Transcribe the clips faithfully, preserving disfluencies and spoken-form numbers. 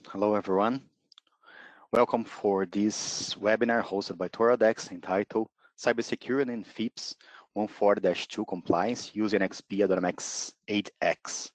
Hello, everyone. Welcome for this webinar hosted by Toradex entitled Cybersecurity and FIPS one forty dash two Compliance using N X P i dot M X eight X.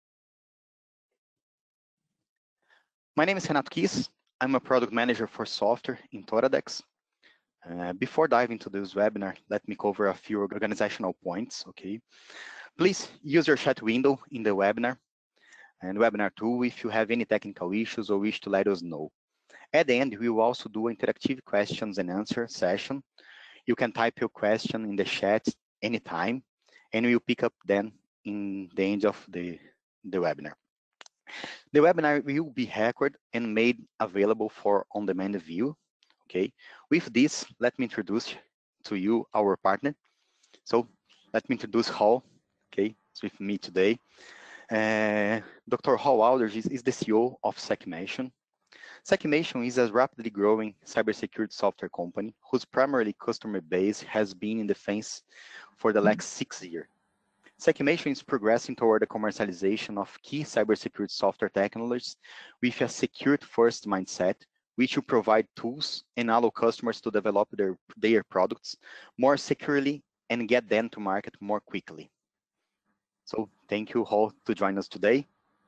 My name is Renato Kiss. I'm a product manager for software in Toradex. Uh, before diving into this webinar, let me cover a few organizational points, okay? Please use your chat window in the webinar and webinar tool if you have any technical issues or wish to let us know. At the end, we will also do an interactive questions and answer session. You can type your question in the chat anytime, and we'll pick up then in the end of the, the webinar. The webinar will be recorded and made available for on-demand view, okay? With this, let me introduce to you our partner. So let me introduce Hall, okay? It's with me today. Uh, Doctor Hall Alders is, is the C E O of Secmation. Secmation is a rapidly growing cybersecurity software company whose primary customer base has been in defense for the last six years. Secmation is progressing toward the commercialization of key cybersecurity software technologies with a security-first mindset, which will provide tools and allow customers to develop their, their products more securely and get them to market more quickly. So thank you all to join us today.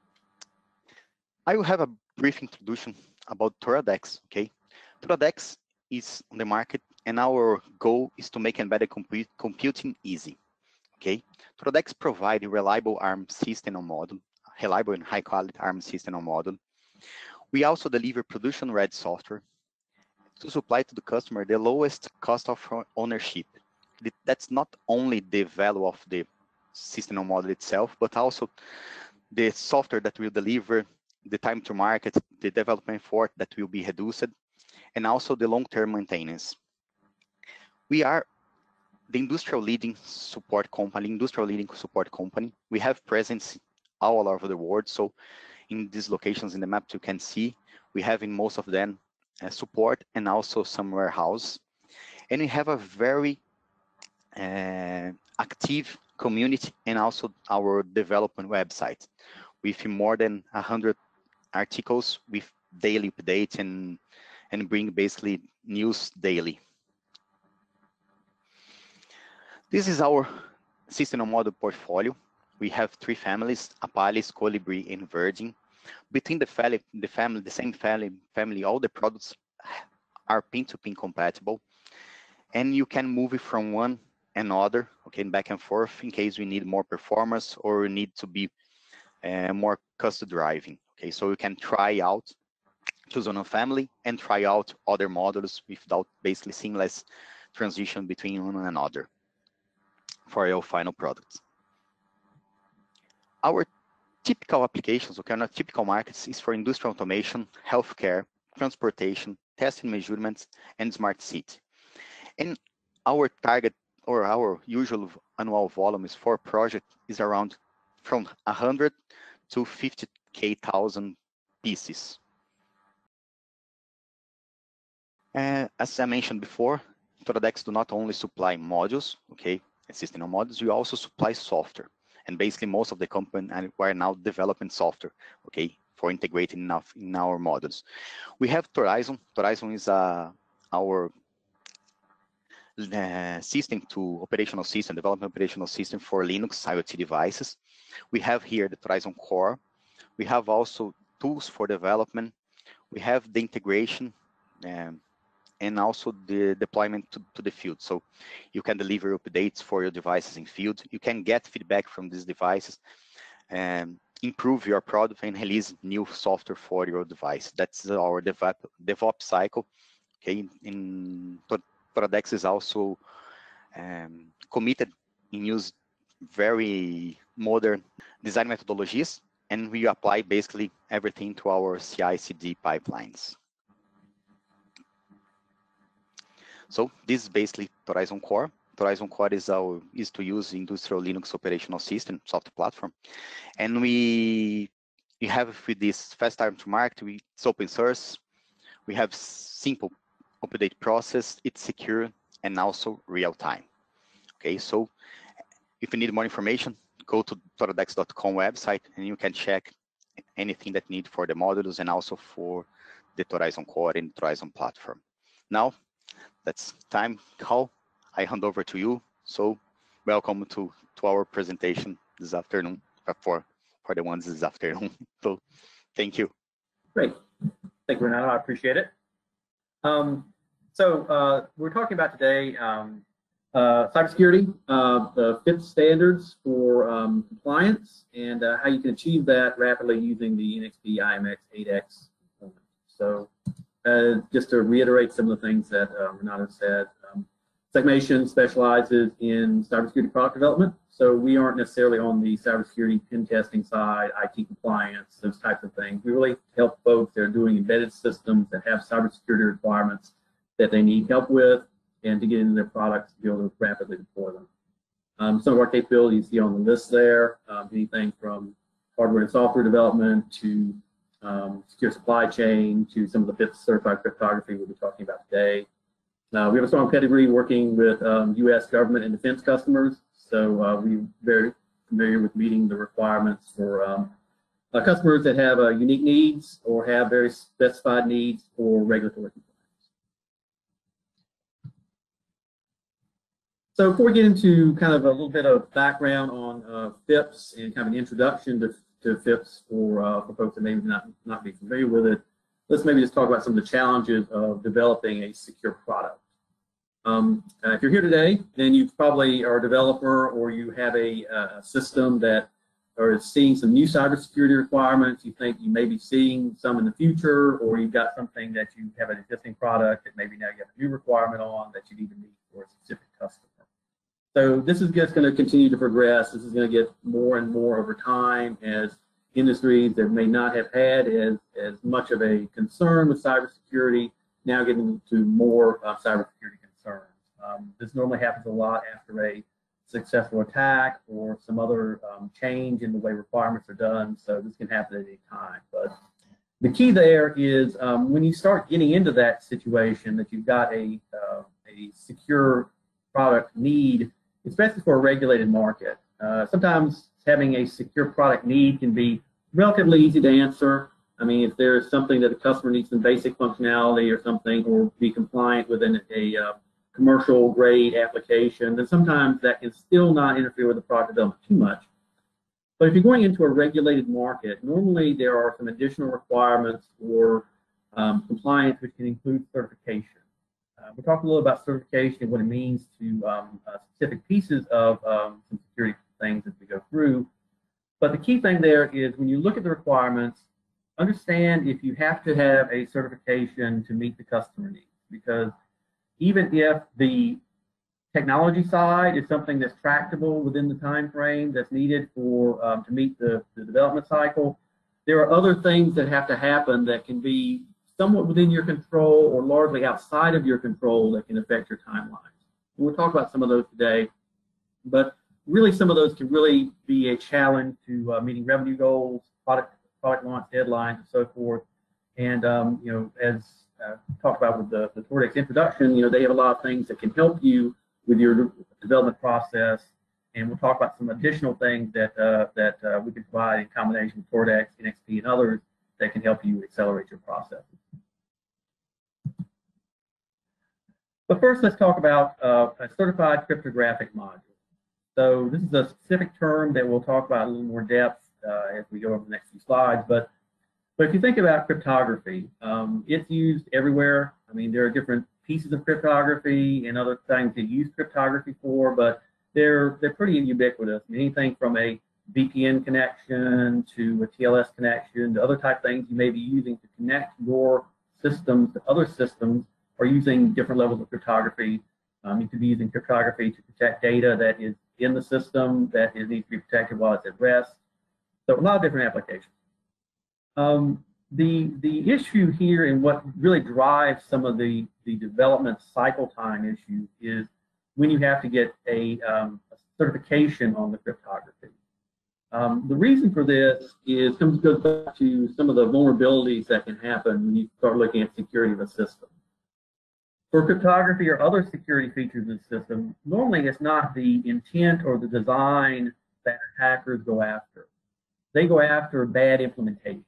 I will have a brief introduction about Toradex, okay? Toradex is on the market and our goal is to make embedded compute, computing easy, okay? Toradex provides a reliable ARM system on model, reliable and high quality ARM system on model. We also deliver production-ready software to supply to the customer the lowest cost of ownership. That's not only the value of the system on model itself, but also the software that will deliver, the time to market, the development effort that will be reduced, and also the long-term maintenance. We are the industrial leading support company, industrial leading support company. We have presence all over the world. So in these locations in the map, you can see, we have in most of them uh, support and also some warehouse. And we have a very uh, active community and also our development website with more than one hundred articles with daily updates and, and bring basically news daily. This is our system on model portfolio. We have three families, Apalis, Colibri, and Virgin. Between the family, the family, the same family, family, all the products are pin-to-pin compatible. And you can move it from one another, okay, back and forth in case we need more performance or we need to be uh, more custom driving. Okay, so you can try out, choose one family and try out other models without basically seamless transition between one and another for your final product. Our typical applications, okay, our typical markets is for industrial automation, healthcare, transportation, testing measurements, and smart city. And our target or our usual annual volume is for project is around from one hundred to fifty K thousand pieces. Uh, as I mentioned before, Toradex do not only supply modules, okay, system on modules, we also supply software. And basically most of the company are now developing software, okay, for integrating enough in our models. We have Torizon. Torizon is uh, our uh, system to operational system, development operational system for Linux IoT devices. We have here the Torizon Core. We have also tools for development. We have the integration um, and also the deployment to, to the field. So you can deliver updates for your devices in field. You can get feedback from these devices and improve your product and release new software for your device. That's our dev DevOps cycle. Okay, in Toradex is also um, committed in use very modern design methodologies, and we apply basically everything to our C I C D pipelines. So this is basically Torizon Core. Torizon Core is our is to use industrial Linux operational system software platform, and we we have with this fast time to market. We, it's open source. We have simple update process. It's secure and also real time. Okay, so if you need more information, go to toradex dot com website and you can check anything that need for the modules and also for the Torizon core and Torizon platform. Now, that's time, Carl. I hand over to you. So welcome to, to our presentation this afternoon, for, for the ones this afternoon. So thank you. Great. Thank you, Renato. I appreciate it. Um, so uh, we're talking about today um, uh, cybersecurity, uh, the FIPS standards for um, compliance, and uh, how you can achieve that rapidly using the N X P i M X eight X. So uh, just to reiterate some of the things that uh, Renato said, um, Secmation specializes in cybersecurity product development. So we aren't necessarily on the cybersecurity pen testing side, I T compliance, those types of things. We really help folks that are doing embedded systems that have cybersecurity requirements that they need help with, and to get into their products to be able to rapidly deploy them. Um, some of our capabilities you see on the list there, um, anything from hardware and software development to um, secure supply chain to some of the FIPS-certified cryptography we'll be talking about today. Uh, we have a strong pedigree working with um, U S government and defense customers, so uh, we're very familiar with meeting the requirements for um, uh, customers that have uh, unique needs or have very specified needs for regulatory compliance. So before we get into kind of a little bit of background on uh, FIPS and kind of an introduction to, to FIPS for, uh, for folks that maybe not, not be familiar with it, let's maybe just talk about some of the challenges of developing a secure product. Um, uh, if you're here today, then you probably are a developer or you have a, uh, system that or is seeing some new cybersecurity requirements. You think you may be seeing some in the future, or you've got something that you have an existing product that maybe now you have a new requirement on that you need to meet for a specific customer. So this is just going to continue to progress. This is going to get more and more over time as industries that may not have had as, as much of a concern with cybersecurity now getting to more uh, cybersecurity concerns. Um, this normally happens a lot after a successful attack or some other um, change in the way requirements are done, so this can happen at any time. But the key there is um, when you start getting into that situation that you've got a, uh, a secure product need, especially for a regulated market. Uh, sometimes having a secure product need can be relatively easy to answer. I mean, if there's something that a customer needs some basic functionality or something, or be compliant within a uh, commercial grade application, then sometimes that can still not interfere with the product development too much. But if you're going into a regulated market, normally there are some additional requirements for um, compliance, which can include certification. Uh, we'll talk a little about certification and what it means to um, uh, specific pieces of um, some security things as we go through. But the key thing there is when you look at the requirements, understand if you have to have a certification to meet the customer needs, because even if the technology side is something that's tractable within the time frame that's needed for um, to meet the, the development cycle, there are other things that have to happen that can be somewhat within your control or largely outside of your control that can affect your timelines. We'll talk about some of those today, but really some of those can really be a challenge to uh, meeting revenue goals, product product launch deadlines, and so forth. And um, you know, as uh, talked about with the, the Toradex introduction, you know, they have a lot of things that can help you with your development process. And we'll talk about some additional things that uh, that uh, we can provide in combination with Toradex, N X P, and others that can help you accelerate your process. But first, let's talk about uh, a certified cryptographic module. So this is a specific term that we'll talk about in a little more depth uh, as we go over the next few slides. But but if you think about cryptography, um, it's used everywhere. I mean, there are different pieces of cryptography and other things that use cryptography for, but they're they're pretty ubiquitous. I mean, anything from a V P N connection to a T L S connection to other type things you may be using to connect your systems to other systems are using different levels of cryptography. Um, you could be using cryptography to protect data that is in the system that is needs to be protected while it's at rest. So a lot of different applications. Um, the the issue here and what really drives some of the the development cycle time issue is when you have to get a, um, a certification on the cryptography. Um, the reason for this is comes goes back to some of the vulnerabilities that can happen when you start looking at security of a system. For cryptography or other security features of the system, normally it's not the intent or the design that hackers go after. they go after bad implementation.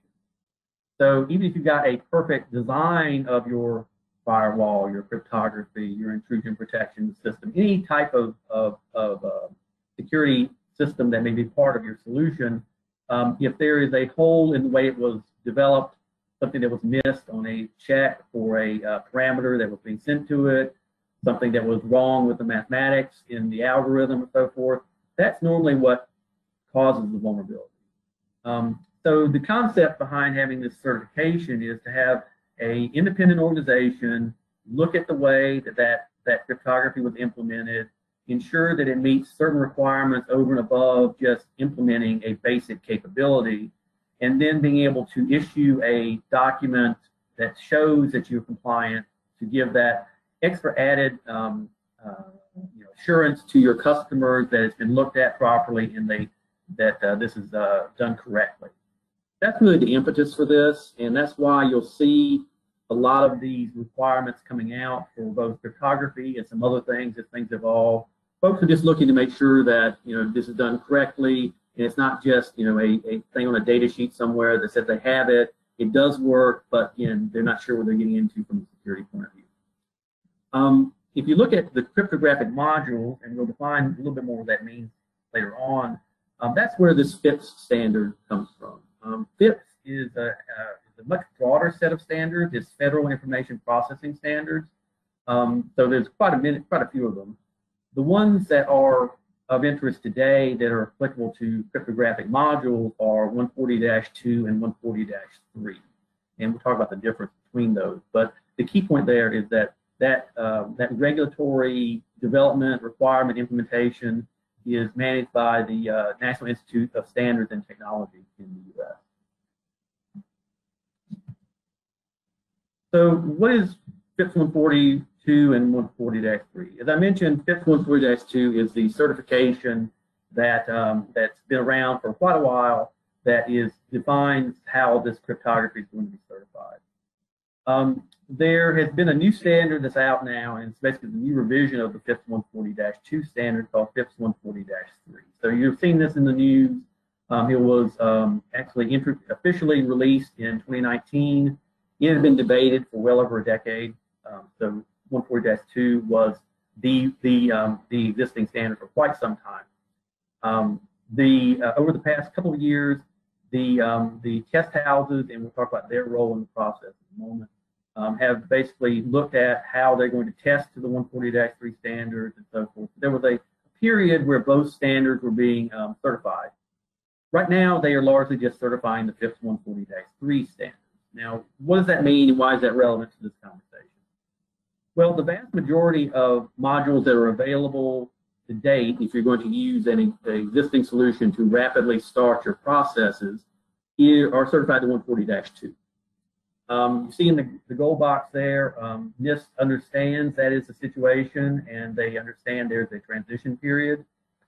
So even if you've got a perfect design of your firewall, your cryptography, your intrusion protection system, any type of, of, of uh, security system that may be part of your solution, um, if there is a hole in the way it was developed, something that was missed on a check or a uh, parameter that was being sent to it, something that was wrong with the mathematics in the algorithm and so forth, that's normally what causes the vulnerability. Um, so the concept behind having this certification is to have an independent organization look at the way that, that that cryptography was implemented, ensure that it meets certain requirements over and above just implementing a basic capability, and then being able to issue a document that shows that you're compliant to give that extra added um, uh, you know, assurance to your customers that it's been looked at properly and they that uh, this is uh, done correctly. That's really the impetus for this, and that's why you'll see a lot of these requirements coming out for both cryptography and some other things as things evolve. Folks are just looking to make sure that you know this is done correctly, and it's not just you know a, a thing on a data sheet somewhere that says they have it. It does work, but again, they're not sure what they're getting into from a security point of view. Um, if you look at the cryptographic module, and we'll define a little bit more what that means later on, um, that's where this FIPS standard comes from. Um, FIPS is a, uh, is a much broader set of standards. It's Federal Information Processing Standards. Um, so there's quite a minute, quite a few of them. The ones that are of interest today that are applicable to cryptographic modules are one forty dash two and one forty dash three. And we'll talk about the difference between those. But the key point there is that that, uh, that regulatory development, requirement, implementation is managed by the uh, National Institute of Standards and Technology in the U S. So what is FIPS one forty-two and one forty dash three? As I mentioned, FIPS one forty dash two is the certification that, um, that's been around for quite a while that is defines how this cryptography is going to be certified. Um, there has been a new standard that's out now, and it's basically the new revision of the FIPS one forty dash two standard called FIPS one forty dash three. So you've seen this in the news. Um, it was um, actually officially released in twenty nineteen. It had been debated for well over a decade. Um, so one forty dash two was the the um, the existing standard for quite some time. Um, the uh, over the past couple of years, the um, the test houses, and we'll talk about their role in the process in a moment, um, have basically looked at how they're going to test to the one forty dash three standards and so forth. There was a period where both standards were being um, certified. Right now, they are largely just certifying the FIPS one forty dash three standard. Now, what does that mean, and why is that relevant to this conversation? Well, the vast majority of modules that are available to date, if you're going to use an, an existing solution to rapidly start your processes, are certified to one forty dash two. Um, you see in the, the gold box there, um, NIST understands that is the situation, and they understand there's a transition period.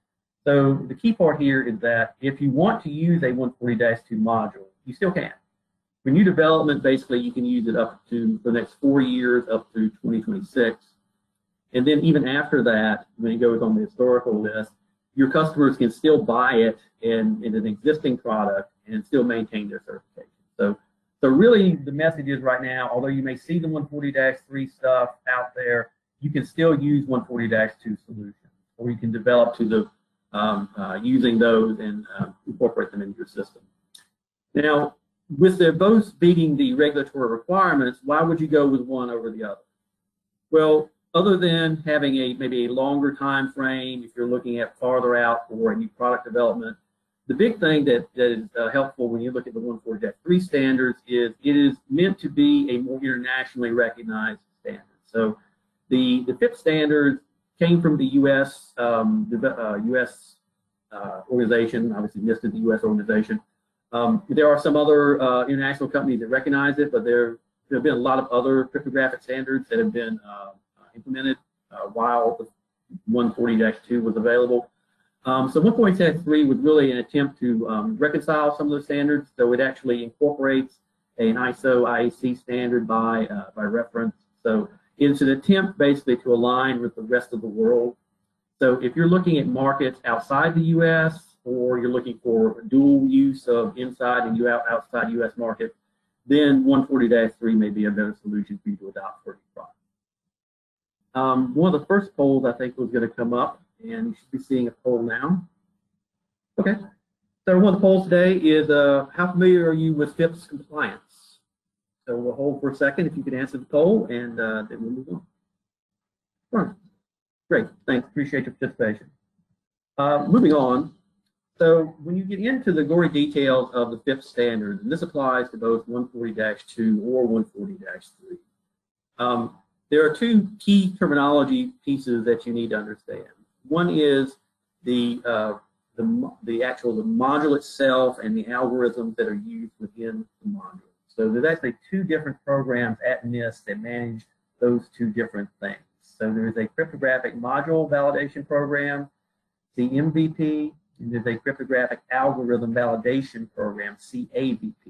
So the key part here is that if you want to use a one forty dash two module, you still can. For new development, basically, you can use it up to the next four years, up to twenty twenty-six. And then even after that, when it goes on the historical list, your customers can still buy it in, in an existing product and still maintain their certification. So, so really, the message is right now, although you may see the one forty dash three stuff out there, you can still use one forty dash two solutions, or you can develop to the um, uh, using those and uh, incorporate them into your system. Now, with their both meeting the regulatory requirements, why would you go with one over the other? Well, other than having a maybe a longer time frame, if you're looking at farther out for a new product development, the big thing that, that is uh, helpful when you look at the one forty dash three standards is it is meant to be a more internationally recognized standard. So the, the FIPS standards came from the U S um, the uh, U S uh, organization, obviously NIST is the U S organization. Um, there are some other uh, international companies that recognize it, but there, there have been a lot of other cryptographic standards that have been uh, implemented uh, while the one forty dash two was available. Um, so one forty dash three was really an attempt to um, reconcile some of those standards. So it actually incorporates an I S O I A C standard by, uh, by reference. So it's an attempt basically to align with the rest of the world. So if you're looking at markets outside the U S or you're looking for dual use of inside and outside U S market, then one forty dash three may be a better solution for you to adopt for your product. Um, one of the first polls I think was going to come up, and you should be seeing a poll now. Okay, so one of the polls today is uh, how familiar are you with FIPS compliance? So we'll hold for a second if you could answer the poll, and uh, then we'll move on. Right. Great, thanks, appreciate your participation. Uh, moving on, so when you get into the gory details of the FIPS standards, and this applies to both one forty dash two or one forty dash three, um, there are two key terminology pieces that you need to understand. One is the uh, the, the actual the module itself and the algorithms that are used within the module. So there's actually two different programs at NIST that manage those two different things. So there's a cryptographic module validation program, the M V P, and there's a cryptographic algorithm validation program, C A V P.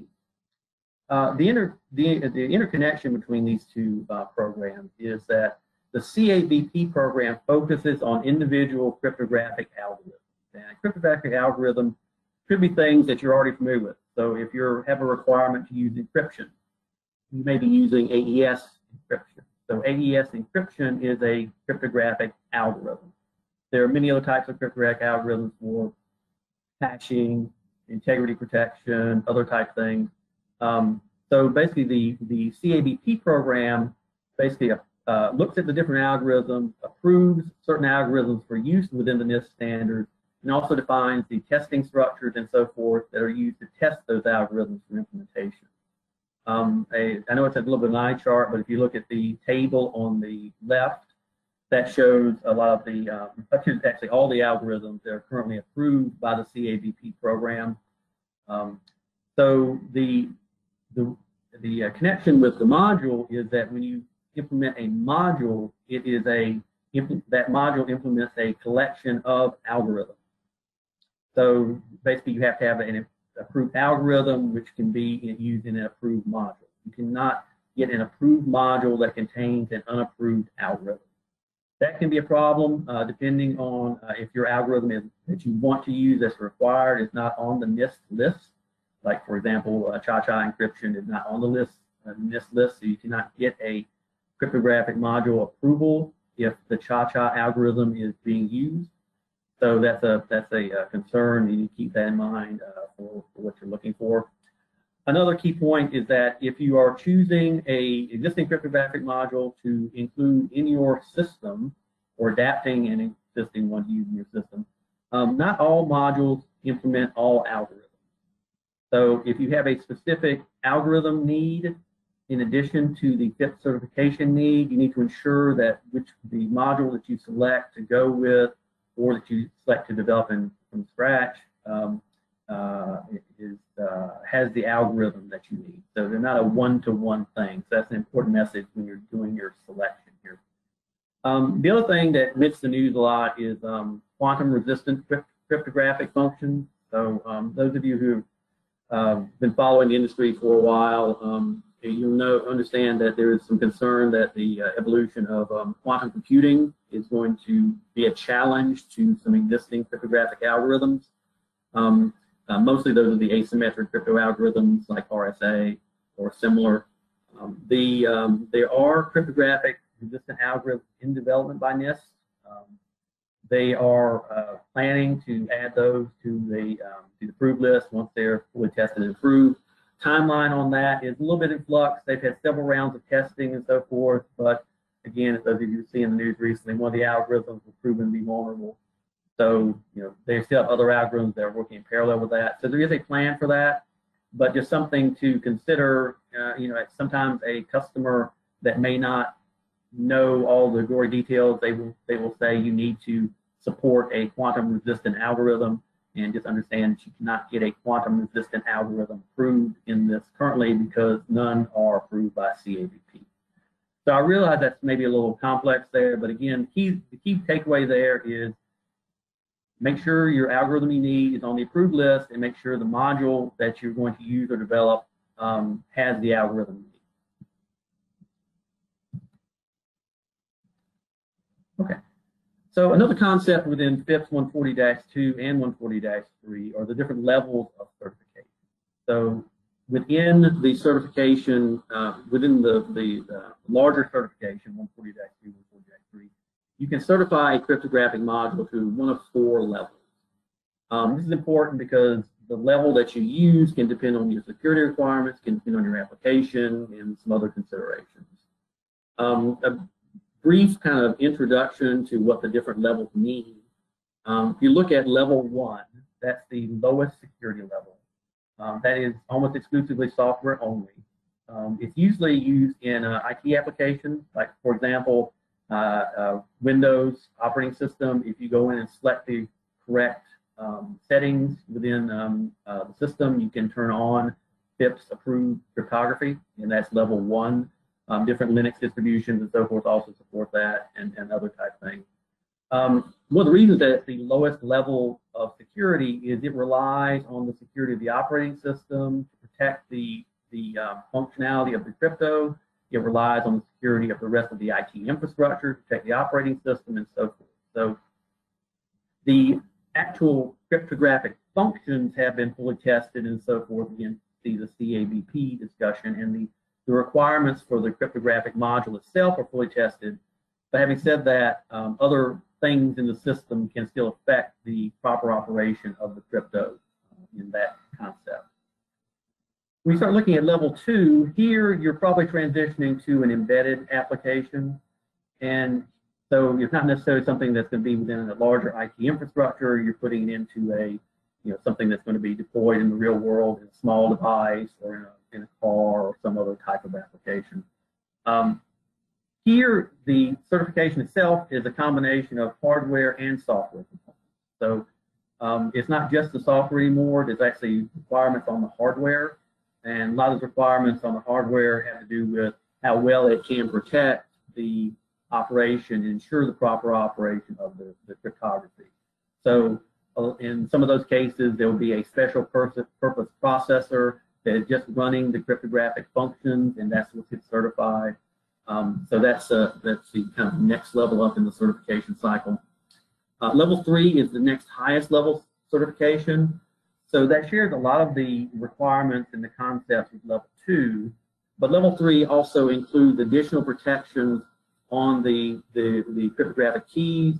Uh, the, inter, the, the interconnection between these two uh, programs is that the C A V P program focuses on individual cryptographic algorithms. And a cryptographic algorithm could be things that you're already familiar with. So if you have a requirement to use encryption, you may be using A E S encryption. So A E S encryption is a cryptographic algorithm. There are many other types of cryptographic algorithms for hashing, integrity protection, other type things. Um, so basically, the, the C A V P program basically uh, looks at the different algorithms, approves certain algorithms for use within the NIST standard, and also defines the testing structures and so forth that are used to test those algorithms for implementation. Um, a, I know it's a little bit of an eye chart, but if you look at the table on the left, that shows a lot of the, um, actually all the algorithms that are currently approved by the C A V P program. Um, so the The, the uh, connection with the module is that when you implement a module, it is a, that module implements a collection of algorithms. So basically you have to have an approved algorithm which can be used in an approved module. You cannot get an approved module that contains an unapproved algorithm. That can be a problem uh, depending on uh, if your algorithm is, that you want to use that's required is not on the NIST list. Like, for example, uh, Cha-Cha encryption is not on the list, uh, NIST list, so you cannot get a cryptographic module approval if the Cha-Cha algorithm is being used. So that's a that's a, uh, concern. You need to keep that in mind uh, for, for what you're looking for. Another key point is that if you are choosing a existing cryptographic module to include in your system or adapting an existing one to use in your system, um, not all modules implement all algorithms. So if you have a specific algorithm need, in addition to the FIPS certification need, you need to ensure that which the module that you select to go with or that you select to develop in, from scratch um, uh, is, uh, has the algorithm that you need. So they're not a one-to-one thing. So that's an important message when you're doing your selection here. Um, the other thing that makes the news a lot is um, quantum-resistant crypt cryptographic functions. So um, those of you who Uh, been following the industry for a while, um, you'll know, understand that there is some concern that the uh, evolution of um, quantum computing is going to be a challenge to some existing cryptographic algorithms. Um, uh, mostly those are the asymmetric crypto algorithms like R S A or similar. Um, the, um, there are cryptographic resistant algorithms in development by NIST. Um, They are uh, planning to add those to the, um, to the approved list once they're fully tested and approved. Timeline on that is a little bit in flux. They've had several rounds of testing and so forth, but again, as those of you see in the news recently, one of the algorithms was proven to be vulnerable. So, you know, they still have other algorithms that are working in parallel with that. So there is a plan for that, but just something to consider. Uh, you know, sometimes a customer that may not know all the gory details, they will they will say you need to support a quantum resistant algorithm, and just understand that you cannot get a quantum resistant algorithm approved in this currently because none are approved by C A V P. So I realize that's maybe a little complex there, but again, the key, the key takeaway there is make sure your algorithm you need is on the approved list, and make sure the module that you're going to use or develop um, has the algorithm you need. Okay. So another concept within FIPS one forty dash two and one forty dash three are the different levels of certification. So within the certification, uh, within the, the uh, larger certification, one forty dash two, one forty dash three, you can certify a cryptographic module to one of four levels. Um, this is important because the level that you use can depend on your security requirements, can depend on your application, and some other considerations. Um, a brief kind of introduction to what the different levels mean. Um, if you look at level one, that's the lowest security level. Um, that is almost exclusively software only. Um, it's usually used in uh, I T applications, like for example, uh, uh, Windows operating system. If you go in and select the correct um, settings within um, uh, the system, you can turn on FIPS approved cryptography, and that's level one. Um, different Linux distributions and so forth also support that, and, and other type things. Um, one of the reasons that it's the lowest level of security is it relies on the security of the operating system to protect the, the um, functionality of the crypto. It relies on the security of the rest of the I T infrastructure to protect the operating system and so forth. So the actual cryptographic functions have been fully tested and so forth. Again, see the C A B P discussion, and the, the requirements for the cryptographic module itself are fully tested. But having said that, um, other things in the system can still affect the proper operation of the crypto uh, in that concept. When you start looking at level two, here you're probably transitioning to an embedded application. And so it's not necessarily something that's going to be within a larger I T infrastructure. You're putting it into a, you know, something that's going to be deployed in the real world in a small device or in a, in a car or some other type of application. Um, Here, the certification itself is a combination of hardware and software components. So um, it's not just the software anymore. There's actually requirements on the hardware. And a lot of the requirements on the hardware have to do with how well it can protect the operation and ensure the proper operation of the, the cryptography. So uh, in some of those cases, there will be a special purpose, purpose processor that is just running the cryptographic functions, and that's what gets certified. Um, so that's uh, that's the kind of next level up in the certification cycle. Uh, level three is the next highest level certification. So that shares a lot of the requirements and the concepts with level two, but level three also includes additional protections on the, the, the cryptographic keys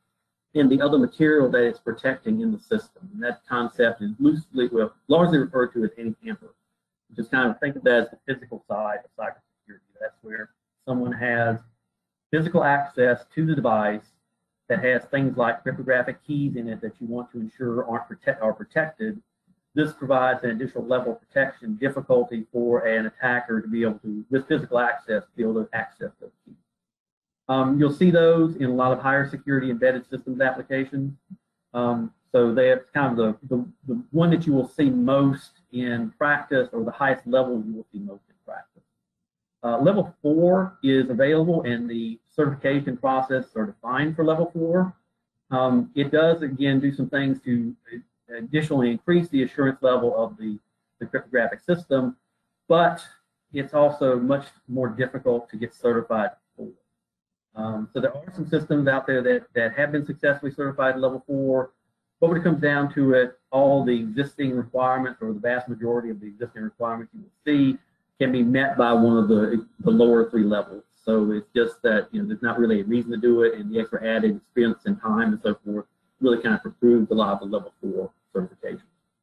and the other material that it's protecting in the system. And that concept is loosely, well, largely referred to as anti-tamper. Just kind of think of that as the physical side of cybersecurity. That's where someone has physical access to the device that has things like cryptographic keys in it that you want to ensure aren't protect, are protected. This provides an additional level of protection, difficulty for an attacker to be able to, with physical access, to be able to access those keys. Um, you'll see those in a lot of higher security embedded systems applications. Um, so that's kind of the, the, the one that you will see most in practice, or the highest level you will see most in practice. Uh, level four is available, and the certification process are defined for level four. Um, it does, again, do some things to additionally increase the assurance level of the, the cryptographic system, but it's also much more difficult to get certified for. Um, so there are some systems out there that, that have been successfully certified at level four, but when it comes down to it, all the existing requirements, or the vast majority of the existing requirements you will see, can be met by one of the, the lower three levels. So it's just that, you know, there's not really a reason to do it, and the extra added expense and time and so forth really kind of precludes a lot of the level four certifications.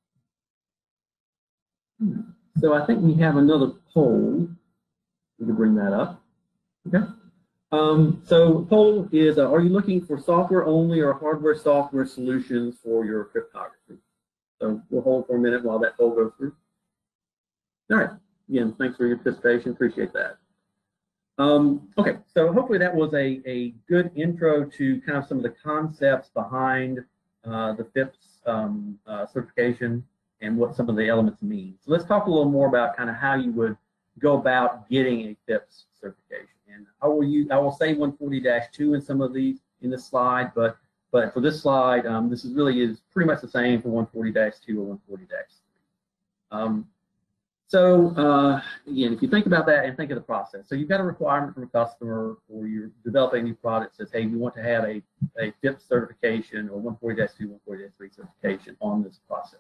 So I think we have another poll. We can bring that up. Okay. Um, so poll is, uh, are you looking for software only or hardware software solutions for your cryptography? So we'll hold for a minute while that poll goes through. All right. Again, thanks for your participation. Appreciate that. Um, okay, so hopefully that was a, a good intro to kind of some of the concepts behind uh, the FIPS um, uh, certification and what some of the elements mean. So let's talk a little more about kind of how you would go about getting a FIPS certification. And I will use, I will say one forty dash two in some of these in this slide, but but for this slide, um, this is really is pretty much the same for one forty dash two or one forty dash three. Um, So uh, again, if you think about that and think of the process, so you've got a requirement from a customer, or you're developing a new product that says, hey, you want to have a, a FIPS certification or one forty dash two, one forty dash three certification on this process.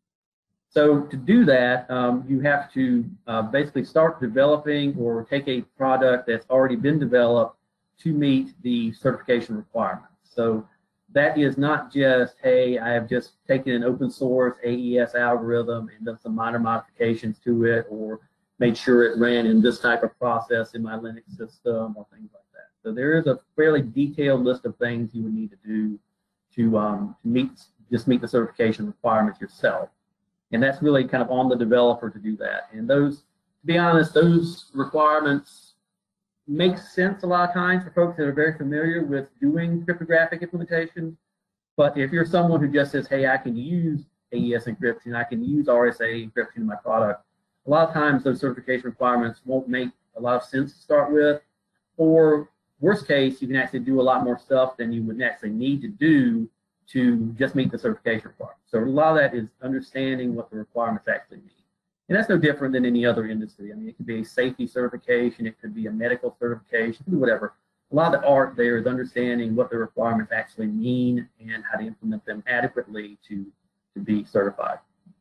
So to do that, um, you have to uh, basically start developing or take a product that's already been developed to meet the certification requirements. So that is not just, hey, I have just taken an open source A E S algorithm and done some minor modifications to it, or made sure it ran in this type of process in my Linux system, or things like that. So there is a fairly detailed list of things you would need to do to, um, to meet, just meet the certification requirements yourself. And that's really kind of on the developer to do that. And those, to be honest, those requirements make sense a lot of times for folks that are very familiar with doing cryptographic implementations. But if you're someone who just says, hey, I can use A E S encryption, I can use R S A encryption in my product, a lot of times those certification requirements won't make a lot of sense to start with. Or worst case, you can actually do a lot more stuff than you would actually need to do to just meet the certification requirements. So a lot of that is understanding what the requirements actually mean. And that's no different than any other industry. I mean, it could be a safety certification, it could be a medical certification, it could be whatever. A lot of the art there is understanding what the requirements actually mean and how to implement them adequately to, to be certified.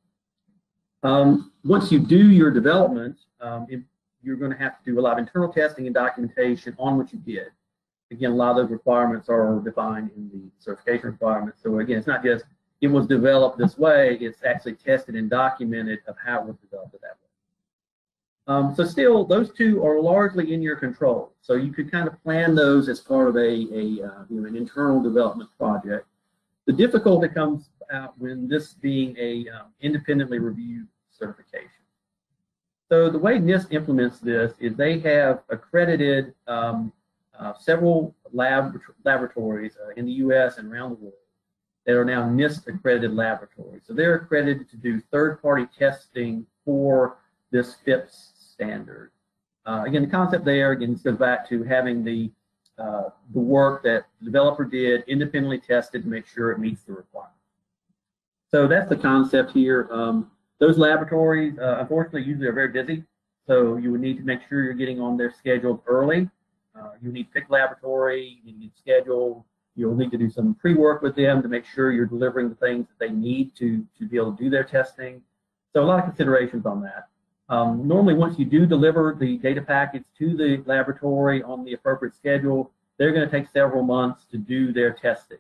Um, once you do your development, um, it, you're going to have to do a lot of internal testing and documentation on what you did. Again, a lot of those requirements are defined in the certification requirements. So again, it's not just it was developed this way, it's actually tested and documented of how it was developed that way. Um, so still, those two are largely in your control. So you could kind of plan those as part of a, a uh, you know, an internal development project. The difficulty comes out when this being a um, independently reviewed certification. So the way NIST implements this is they have accredited um, Uh, several lab laboratories uh, in the U S and around the world that are now NIST accredited laboratories. So they're accredited to do third-party testing for this FIPS standard. Uh, again, the concept there, again, this goes back to having the, uh, the work that the developer did independently tested to make sure it meets the requirements. So that's the concept here. Um, those laboratories, uh, unfortunately, usually are very busy. So you would need to make sure you're getting on their schedules early. Uh, you need to pick laboratory, you need to schedule, you'll need to do some pre-work with them to make sure you're delivering the things that they need to, to be able to do their testing. So a lot of considerations on that. Um, normally, once you do deliver the data package to the laboratory on the appropriate schedule, they're going to take several months to do their testing.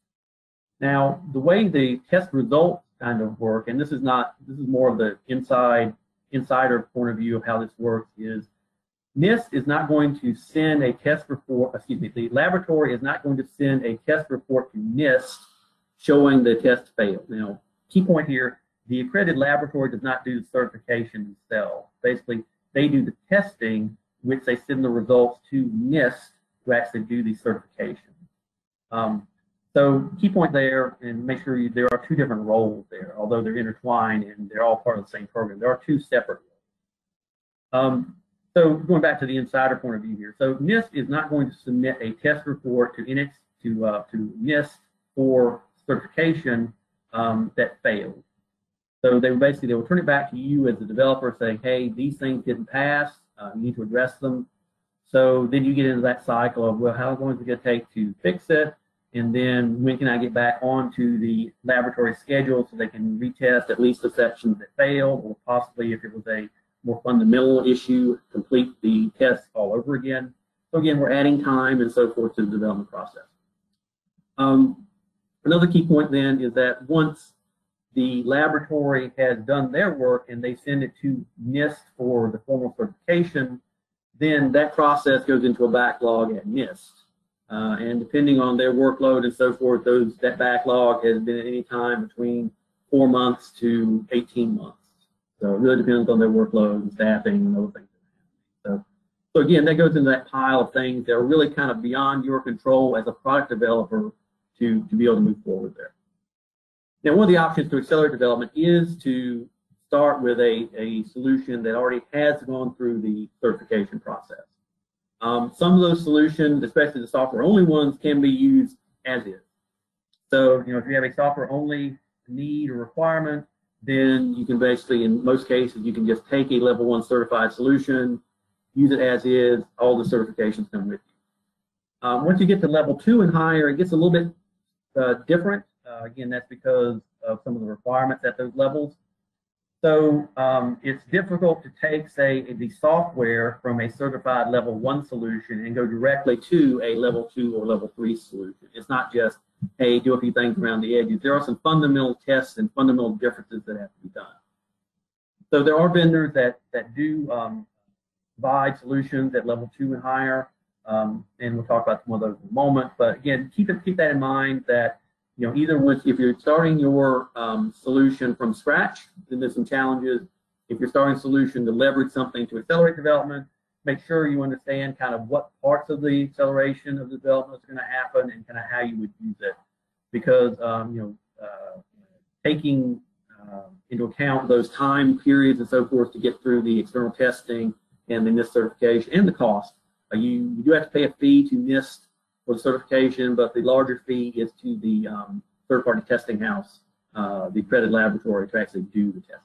Now, the way the test results kind of work, and this is not, this is more of the inside, insider point of view of how this works, is NIST is not going to send a test report, excuse me, the laboratory is not going to send a test report to NIST showing the test failed. Now, key point here, the accredited laboratory does not do the certification themselves. Basically, they do the testing, which they send the results to NIST to actually do the certification. Um, so key point there, and make sure you, there are two different roles there, although they're intertwined and they're all part of the same program. There are two separate roles. Um, So going back to the insider point of view here, so NIST is not going to submit a test report to N X to uh, to NIST for certification um, that failed. So they basically they will turn it back to you as the developer, saying, "Hey, these things didn't pass. Uh, you need to address them." So then you get into that cycle of, well, how long is it going to take to fix it, and then when can I get back onto the laboratory schedule so they can retest at least the sections that failed, or possibly if it was a more fundamental issue, complete the test all over again. So again, we're adding time and so forth to the development process. Um, another key point then is that once the laboratory has done their work and they send it to NIST for the formal certification, then that process goes into a backlog at NIST. Uh, and depending on their workload and so forth, those that backlog has been at any time between four months to eighteen months. So it really depends on their workload and staffing and other things. So, so again, that goes into that pile of things that are really kind of beyond your control as a product developer to, to be able to move forward there. Now, one of the options to accelerate development is to start with a, a solution that already has gone through the certification process. Um, some of those solutions, especially the software-only ones, can be used as is. So, you know, if you have a software-only need or requirement, then you can basically, in most cases, you can just take a level one certified solution, use it as is, all the certifications come with you. Um, once you get to level two and higher, it gets a little bit uh, different. Uh, again, that's because of some of the requirements at those levels. So um, it's difficult to take, say, the software from a certified level one solution and go directly to a level two or level three solution. It's not just, hey, do a few things around the edges. There are some fundamental tests and fundamental differences that have to be done. So there are vendors that, that do um, provide solutions at level two and higher, um, and we'll talk about some of those in a moment. But again, keep, it, keep that in mind that you know, either with, if you're starting your um, solution from scratch, then there's some challenges. If you're starting a solution to leverage something to accelerate development, make sure you understand kind of what parts of the acceleration of the development is going to happen and kind of how you would use it. Because, um, you know, uh, taking uh, into account those time periods and so forth to get through the external testing and the NIST certification and the cost, uh, you, you do have to pay a fee to NIST for the certification, but the larger fee is to the um, third-party testing house, uh, the accredited laboratory, to actually do the testing.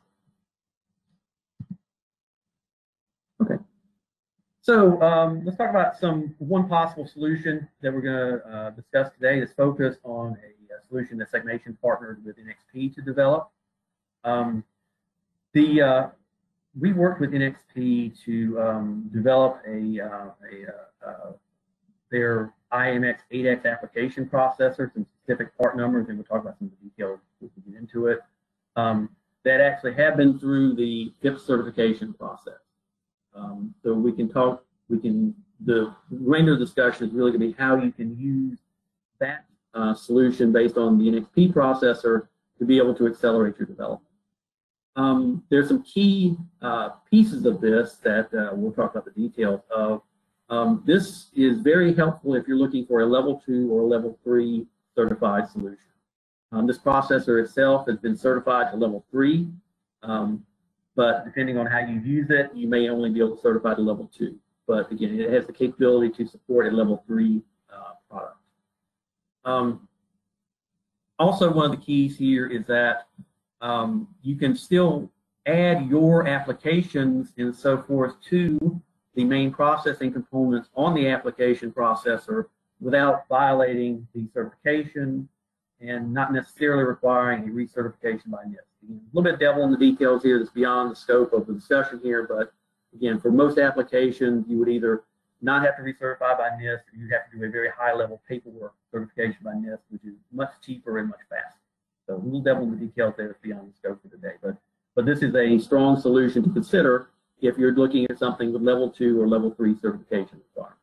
Okay, so um, let's talk about some one possible solution that we're going to uh, discuss today. That's focused on a, a solution that Secmation partnered with N X P to develop. Um, the uh, we worked with N X P to um, develop a, uh, a uh, their i M X eight X application processor, some specific part numbers, and we'll talk about some of the details as we get into it, um, that actually have been through the FIPS certification process. Um, so we can talk, we can, the remainder of the discussion is really going to be how you can use that uh, solution based on the N X P processor to be able to accelerate your development. Um, there's some key uh, pieces of this that uh, we'll talk about the details of. Um, this is very helpful if you're looking for a level two or level three certified solution. Um, this processor itself has been certified to level three, um, but depending on how you use it, you may only be able to certify to level two. But again, it has the capability to support a level three uh, product. Um, also, one of the keys here is that um, you can still add your applications and so forth to the main processing components on the application processor without violating the certification and not necessarily requiring a recertification by NIST. Again, a little bit devil in the details here that's beyond the scope of the discussion here, but again, for most applications, you would either not have to recertify by NIST, or you have to do a very high level paperwork certification by NIST, which is much cheaper and much faster. So a little devil in the details there that's beyond the scope for today, but, but this is a strong solution to consider if you're looking at something with level two or level three certification requirements.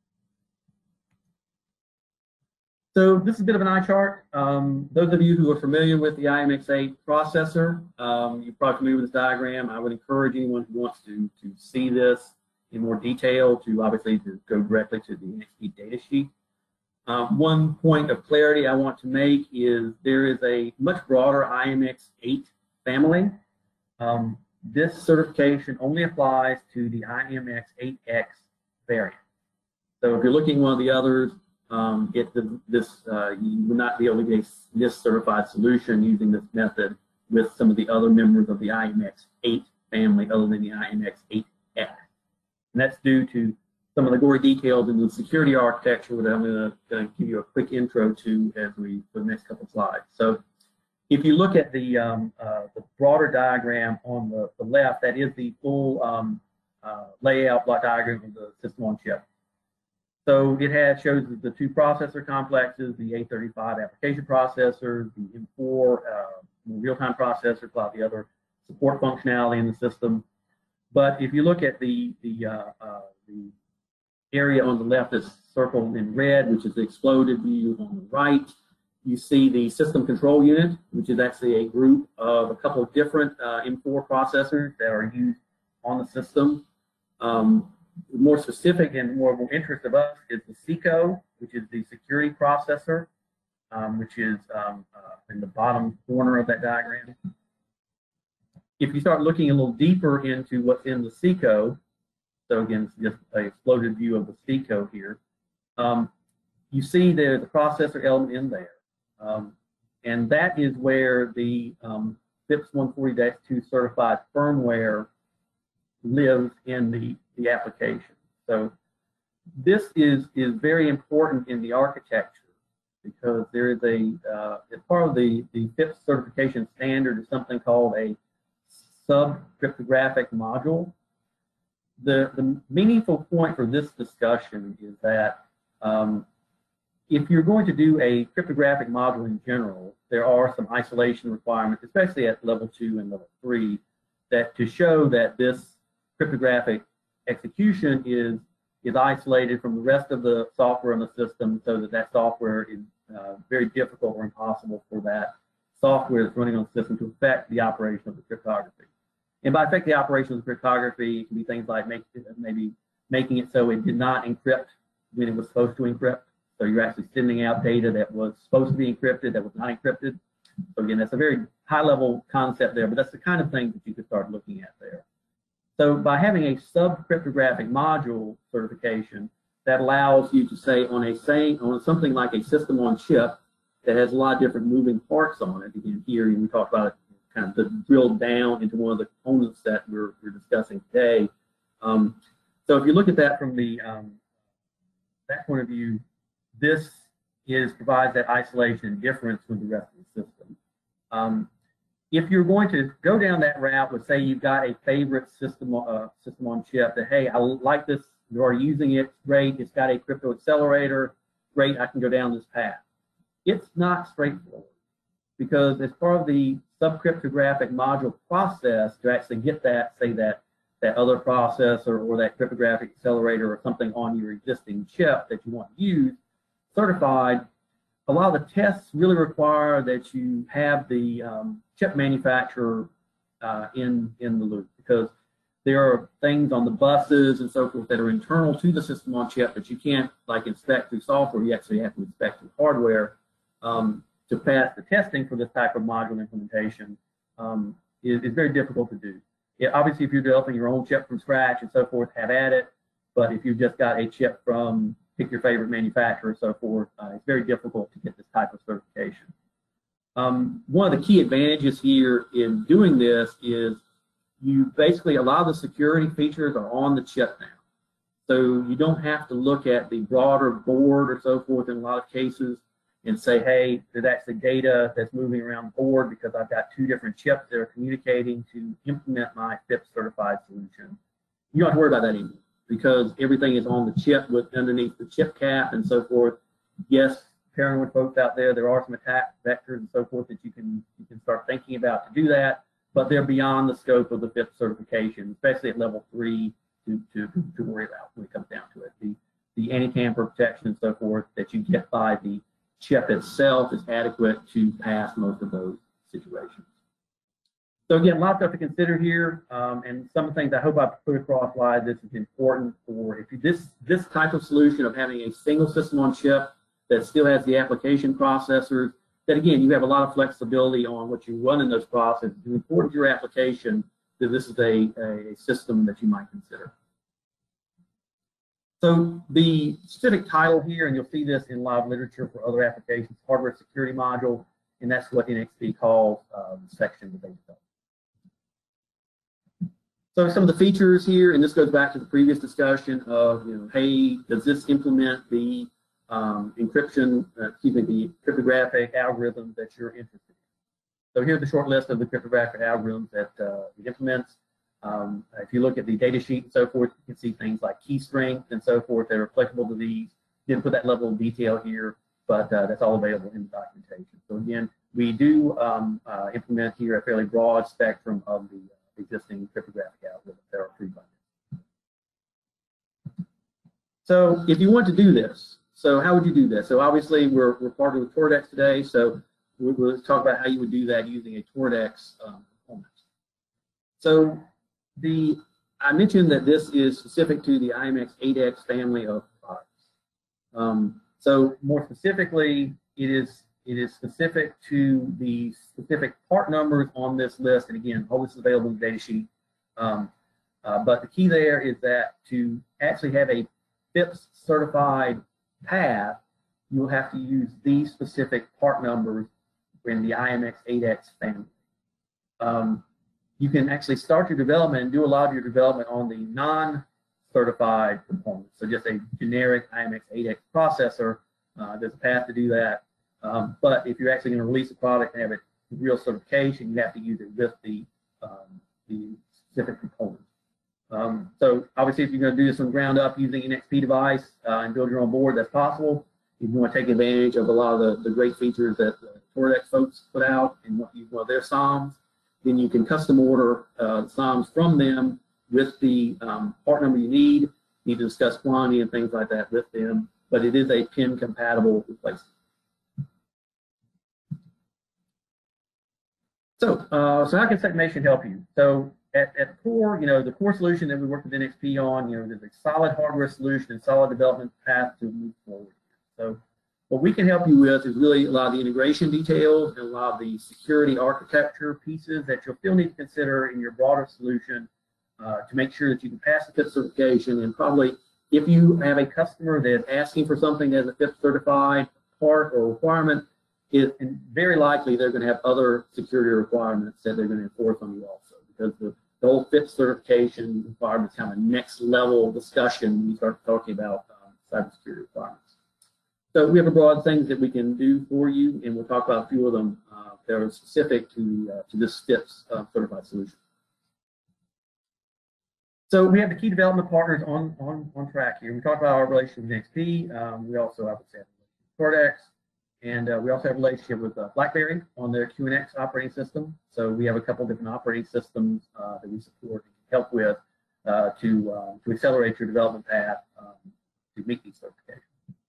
So this is a bit of an eye chart. Um, those of you who are familiar with the i M X eight processor, um, you're probably familiar with this diagram. I would encourage anyone who wants to, to see this in more detail to obviously to go directly to the N X P data sheet. Um, one point of clarity I want to make is there is a much broader i M X eight family. Um, This certification only applies to the i M X eight X variant. So if you're looking at one of the others, um, it, the, this uh, you will not be able to get a NIST certified solution using this method with some of the other members of the i M X eight family other than the i M X eight X. And that's due to some of the gory details in the security architecture that I'm going to give you a quick intro to as we for the next couple of slides. So if you look at the, um, uh, the broader diagram on the, the left, that is the full um, uh, layout block diagram of the system on chip. So it has shows the two processor complexes, the A thirty-five application processor, the M four uh, real-time processor, plus the other support functionality in the system. But if you look at the the, uh, uh, the area on the left that's circled in red, which is the exploded view on the right, you see the system control unit, which is actually a group of a couple of different uh, M four processors that are used on the system. Um, more specific and more of interest of us is the C C O, which is the security processor, um, which is um, uh, in the bottom corner of that diagram. If you start looking a little deeper into what's in the C C O, so again, it's just an exploded view of the C C O here, um, you see there's a processor element in there. Um, and that is where the um, FIPS one forty dash two certified firmware lives in the, the application. So this is, is very important in the architecture because there is a, uh, as part of the, the FIPS certification standard is something called a sub-cryptographic module. The, the meaningful point for this discussion is that um, if you're going to do a cryptographic module in general, there are some isolation requirements, especially at level two and level three, that to show that this cryptographic execution is, is isolated from the rest of the software in the system so that that software is uh, very difficult or impossible for that software that's running on the system to affect the operation of the cryptography. And by affect the operation of the cryptography, it can be things like make, maybe making it so it did not encrypt when it was supposed to encrypt. So you're actually sending out data that was supposed to be encrypted that was not encrypted. So again, that's a very high-level concept there, but that's the kind of thing that you could start looking at there. So by having a sub-cryptographic module certification, that allows you to say on a same on something like a system on chip that has a lot of different moving parts on it. Again, here we talked about it, kind of the drilled down into one of the components that we're, we're discussing today. Um, so if you look at that from the um, that point of view, this is provides that isolation and difference with the rest of the system. Um, if you're going to go down that route, let's say you've got a favorite system uh, system on chip that, hey, I like this, you're already using it, great, it's got a crypto accelerator, great, I can go down this path. It's not straightforward because as part of the sub-cryptographic module process to actually get that, say that that other processor or that cryptographic accelerator or something on your existing chip that you want to use certified, a lot of the tests really require that you have the um, chip manufacturer uh, in, in the loop because there are things on the buses and so forth that are internal to the system on chip that you can't like inspect through software. You actually have to inspect through hardware um, to pass the testing for this type of module implementation um, is, is very difficult to do. Yeah, obviously, if you're developing your own chip from scratch and so forth, have at it. But if you've just got a chip from pick your favorite manufacturer and so forth, uh, it's very difficult to get this type of certification. Um, one of the key advantages here in doing this is you basically, a lot of the security features are on the chip now. So you don't have to look at the broader board or so forth in a lot of cases and say, hey, there's actually data that's moving around the board because I've got two different chips that are communicating to implement my FIPS certified solution. You don't have to worry about that anymore because everything is on the chip with underneath the chip cap and so forth. Yes, paranoid folks out there, there are some attack vectors and so forth that you can you can start thinking about to do that, but they're beyond the scope of the FIPS certification, especially at level three to, to, to worry about when it comes down to it. The, the anti-tamper protection and so forth that you get by the chip itself is adequate to pass most of those situations. So again, a lot of stuff to consider here, um, and some of the things I hope I put across why this is important for if you, this this type of solution of having a single system on chip that still has the application processors. That again, you have a lot of flexibility on what you run in those processes. It's important to your application that this is a, a system that you might consider. So the specific title here, and you'll see this in live literature for other applications, hardware security module, and that's what N X P calls um, section that they develop. So some of the features here, and this goes back to the previous discussion of, you know, hey, does this implement the um, encryption, uh, excuse me, the cryptographic algorithms that you're interested in? So here's the short list of the cryptographic algorithms that uh, it implements. Um, if you look at the data sheet and so forth, you can see things like key strength and so forth that are applicable to these. Didn't put that level of detail here, but uh, that's all available in the documentation. So again, we do um, uh, implement here a fairly broad spectrum of the uh, existing cryptographic algorithms that are approved by this. So if you want to do this, so how would you do this? So obviously we're, we're partnered with Toradex today, so we'll, we'll talk about how you would do that using a Toradex um, component. So The, I mentioned that this is specific to the i M X eight X family of products. Um, so more specifically, it is it is specific to the specific part numbers on this list. And again, all this is available in the data sheet. Um, uh, but the key there is that to actually have a FIPS certified path, you'll have to use these specific part numbers in the i M X eight X family. um, you can actually start your development and do a lot of your development on the non-certified components. So just a generic i M X eight X processor, uh, there's a path to do that. Um, but if you're actually going to release a product and have it real certification, you have to use it with the, um, the specific components. Um, so obviously, if you're going to do this from the ground up using an N X P device uh, and build your own board, that's possible. If you want to take advantage of a lot of the, the great features that the Toradex folks put out and what you well, their SoMs, then you can custom order uh, SoMs from them with the um, part number you need. You need to discuss quantity and things like that with them, but it is a pin compatible replacement. So, uh, so how can Secmation help you? So at, at the core, you know, the core solution that we work with N X P on, you know, there's a solid hardware solution and solid development path to move forward. So what we can help you with is really a lot of the integration details and a lot of the security architecture pieces that you'll still need to consider in your broader solution uh, to make sure that you can pass the FIPS certification. And probably if you have a customer that's asking for something as a FIPS certified part or requirement, it, and very likely they're going to have other security requirements that they're going to enforce on you also, because the, the whole FIPS certification requirement is kind of a next level discussion when you start talking about um, cybersecurity requirements. So we have a broad things that we can do for you, and we'll talk about a few of them uh, that are specific to the, uh, to this FIPS uh, certified solution. So we have the key development partners on on on track here. We talked about our relationship with N X P. Um, we also have a Toradex, and uh, we also have a relationship with uh, BlackBerry on their Q N X operating system. So we have a couple different operating systems uh, that we support and help with uh, to uh, to accelerate your development path um, to meet these certifications.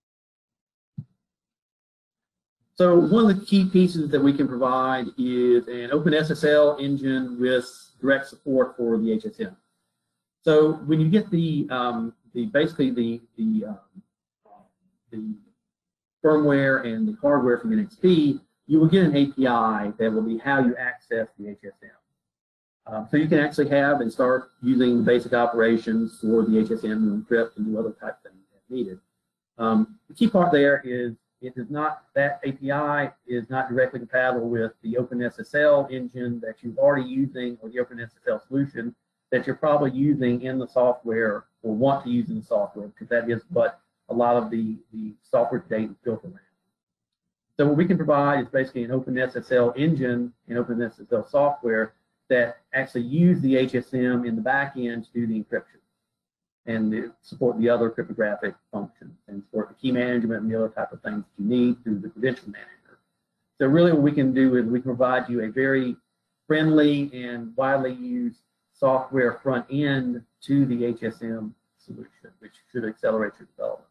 So one of the key pieces that we can provide is an OpenSSL engine with direct support for the H S M. So when you get the um, the basically the the um, the firmware and the hardware from N X P, you will get an A P I that will be how you access the H S M. Um, so you can actually have and start using the basic operations for the H S M to encrypt and do other type things as needed. Um, the key part there is it is not, that A P I is not directly compatible with the OpenSSL engine that you're already using, or the OpenSSL solution that you're probably using in the software or want to use in the software, because that is what a lot of the, the software today is built around. So what we can provide is basically an OpenSSL engine and OpenSSL software that actually use the H S M in the back end to do the encryption and support the other cryptographic functions and support the key management and the other type of things that you need through the credential manager. So really what we can do is we can provide you a very friendly and widely used software front end to the H S M solution, which should accelerate your development.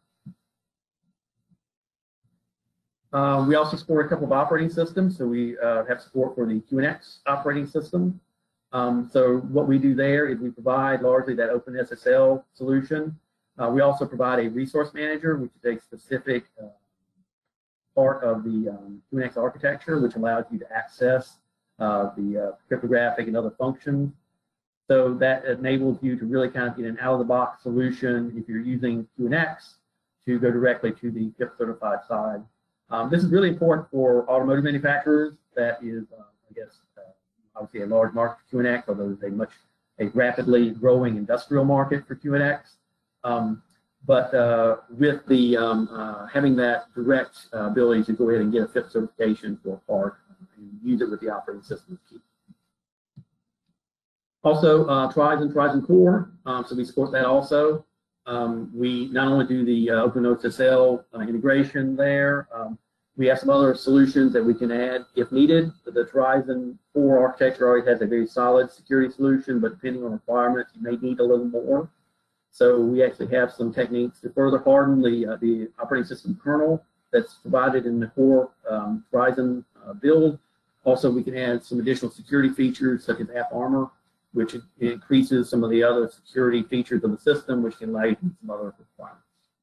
Uh, we also support a couple of operating systems. So we uh, have support for the Q N X operating system. Um, so what we do there is we provide largely that OpenSSL solution. Uh, we also provide a resource manager, which is a specific uh, part of the um, Q N X architecture, which allows you to access uh, the uh, cryptographic and other functions. So that enables you to really kind of get an out-of-the-box solution if you're using Q N X to go directly to the FIPS certified side. Um, this is really important for automotive manufacturers. That is, uh, I guess, uh, obviously a large market for Q N X, although there's a much a rapidly growing industrial market for Q N X. Um, but uh, with the um, uh, having that direct uh, ability to go ahead and get a FIPS certification for a part and use it with the operating system is key. Also, uh, Torizon, Torizon Core, um, so we support that also. Um, we not only do the uh, OpenSSL uh, integration there, um, we have some other solutions that we can add if needed. The Torizon Core architecture already has a very solid security solution, but depending on requirements, you may need a little more. So we actually have some techniques to further harden the, uh, the operating system kernel that's provided in the core um, Torizon uh, build. Also, we can add some additional security features such as App Armor, which increases some of the other security features of the system, which can allow you to do some other requirements.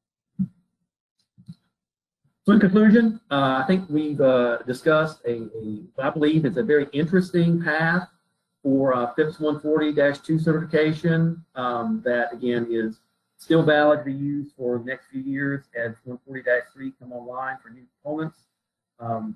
So in conclusion, uh, I think we've uh, discussed a, a, I believe it's a very interesting path for uh, FIPS one forty dash two certification um, that, again, is still valid to be used for the next few years as one forty dash three come online for new components. Um,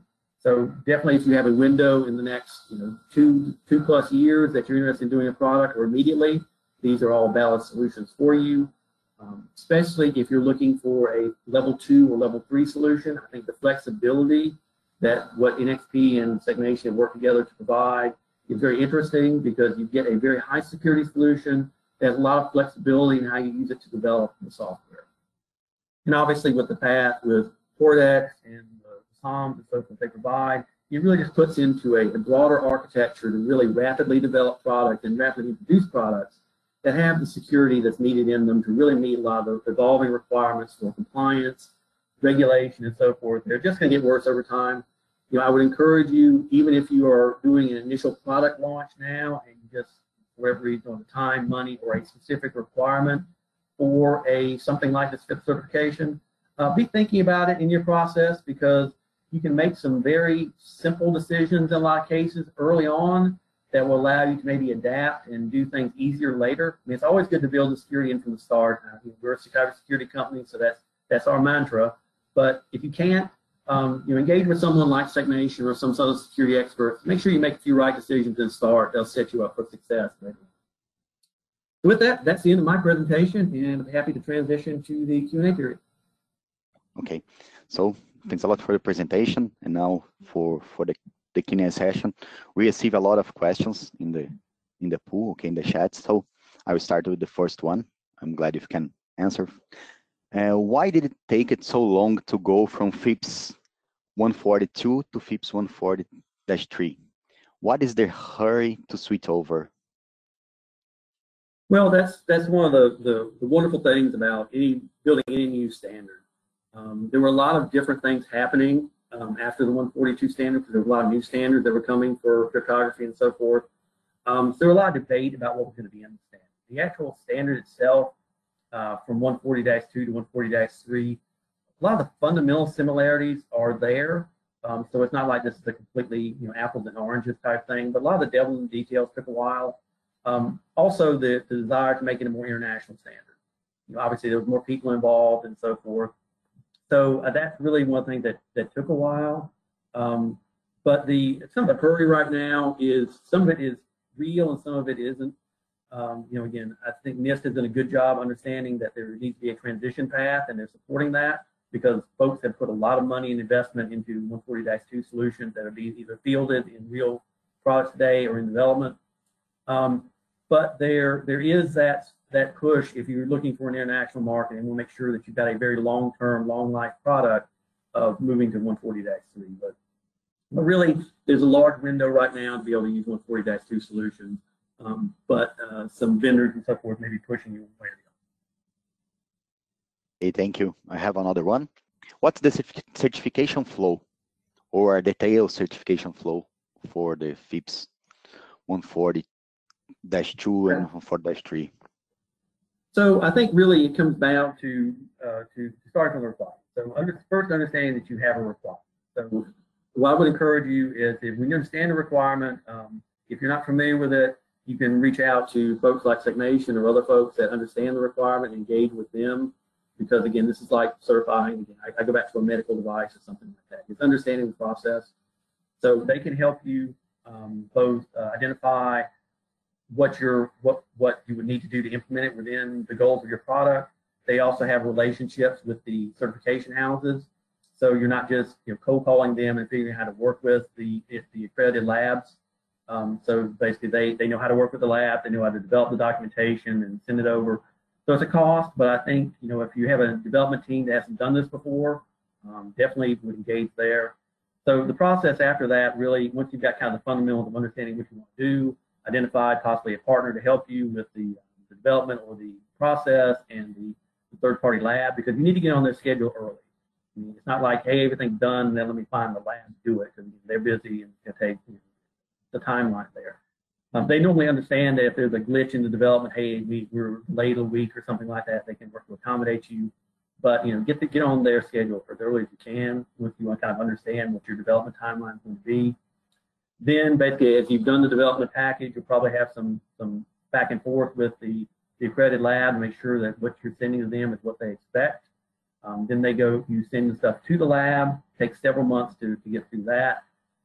So definitely, if you have a window in the next, you know, two two plus years that you're interested in doing a product, or immediately, these are all valid solutions for you. Um, especially if you're looking for a level two or level three solution, I think the flexibility that what N X P and Secmation work together to provide is very interesting, because you get a very high security solution that has a lot of flexibility in how you use it to develop the software. And obviously, with the path with Toradex and the SoMs and so forth they provide, it really just puts into a, a broader architecture to really rapidly develop products and rapidly produce products that have the security that's needed in them to really meet a lot of the evolving requirements for compliance, regulation, and so forth. They're just going to get worse over time. You know, I would encourage you, even if you are doing an initial product launch now and you just, for whatever reason, on the time, money, or a specific requirement for a something like this FIPS certification, uh, be thinking about it in your process, because you can make some very simple decisions in a lot of cases early on that will allow you to maybe adapt and do things easier later. I mean, it's always good to build the security in from the start. Uh, you know, we're a cybersecurity company, so that's that's our mantra. But if you can't, um, you know, engage with someone like Secmation or some other security experts. Make sure you make a few right decisions at the start. They'll set you up for success later. So with that, that's the end of my presentation, and I'm happy to transition to the Q and A period. Okay, so thanks a lot for the presentation, and now for for the the Q and A session. We receive a lot of questions in the in the pool, okay, in the chat. So I will start with the first one. I'm glad if you can answer. Uh, why did it take it so long to go from FIPS one forty-two to FIPS one forty dash three? What is the hurry to switch over? Well, that's that's one of the, the, the wonderful things about any building any new standard. Um, there were a lot of different things happening um, after the one forty-two standard, because there were a lot of new standards that were coming for cryptography and so forth. Um, so there was a lot of debate about what was going to be in the standard. The actual standard itself, uh, from one forty dash two to one forty dash three, a lot of the fundamental similarities are there. Um, so it's not like this is a completely, you know, apples and oranges type thing, but a lot of the devil in the details took a while. Um, also, the, the desire to make it a more international standard. You know, obviously, there was more people involved and so forth. So uh, that's really one thing that, that took a while. Um, but the some of the hurry right now is, some of it is real and some of it isn't. Um, you know, again, I think NIST has done a good job understanding that there needs to be a transition path, and they're supporting that, because folks have put a lot of money and investment into one forty dash two solutions that are being either fielded in real products today or in development. Um, but there, there is that that push if you're looking for an international market, and we'll make sure that you've got a very long-term, long-life product of moving to one forty dash three. But, but really, there's a large window right now to be able to use one forty dash two solutions. Um, but uh, some vendors and so forth may be pushing you one way or the other. Okay, thank you. I have another one. What's the certification flow, or a detailed certification flow for the FIPS one forty dash two and one forty dash three? So I think really it comes down to uh, to start from the requirement. So under, first understanding that you have a requirement. So what I would encourage you is, if when you understand the requirement, um, if you're not familiar with it, you can reach out to folks like Secmation or other folks that understand the requirement and engage with them. Because again, this is like certifying. Again, I, I go back to a medical device or something like that. It's understanding the process. So they can help you um, both uh, identify what your what what you would need to do to implement it within the goals of your product. They also have relationships with the certification houses, so you're not just, you know, cold calling them and figuring out how to work with the the accredited labs. Um, so basically, they they know how to work with the lab, they know how to develop the documentation and send it over. So it's a cost, but I think, you know, if you have a development team that hasn't done this before, um, definitely would engage there. So the process after that, really, once you've got kind of the fundamentals of understanding what you want to do, identify possibly a partner to help you with the, the development or the process and the, the third-party lab, because you need to get on their schedule early. I mean, it's not like, hey, everything's done, and then let me find the lab to do it, because they're busy and it's going to take, you know, the timeline there. Um, they normally understand that if there's a glitch in the development, hey, we, we're late a week or something like that, they can work to accommodate you. But, you know, get the, get on their schedule for as early as you can, if you want to kind of understand what your development timeline is going to be. Then, basically, as you've done the development package, you'll probably have some some back and forth with the, the accredited lab to make sure that what you're sending to them is what they expect. Um, then they go, you send the stuff to the lab, takes several months to, to get through that.